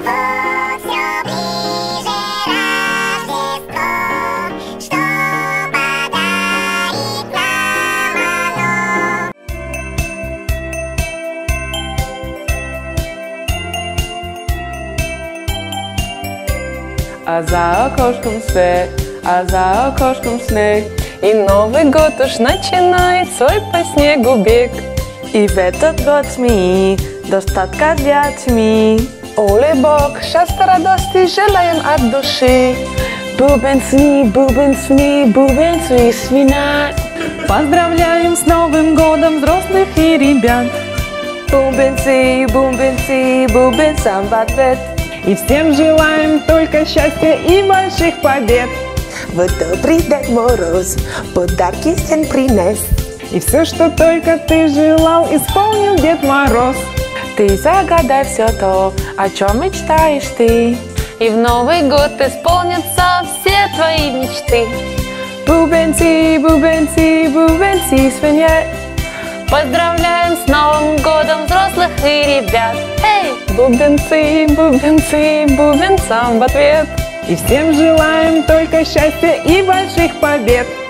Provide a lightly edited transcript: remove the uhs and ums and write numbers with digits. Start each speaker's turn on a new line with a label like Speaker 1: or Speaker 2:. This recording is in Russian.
Speaker 1: Вот все ближе Рождество, что подарит нам оно.
Speaker 2: А за окошком свет, а за окошком снег, и Новый год уж начинает свой по снегу бег.
Speaker 3: И в этот год змеи, достатка для тьмы.
Speaker 2: Оле Бог, счастья, радости желаем от души.
Speaker 3: Бубенцы, бубенцы, свинат.
Speaker 2: Поздравляем с Новым годом взрослых и ребят.
Speaker 3: Бубенцы, бубенцам в ответ.
Speaker 2: И всем желаем только счастья и больших побед.
Speaker 3: Вот добрый Дед Мороз подарки всем принес.
Speaker 2: И все, что только ты желал, исполнил Дед Мороз.
Speaker 3: Ты загадай все то, о чем мечтаешь ты,
Speaker 4: и в Новый год исполнятся все твои мечты.
Speaker 3: Бубенцы, бубенцы, бубенцы, свинья.
Speaker 4: Поздравляем с Новым годом взрослых и ребят. Эй!
Speaker 2: Бубенцы, бубенцы, бубенцам в ответ. И всем желаем только счастья и больших побед.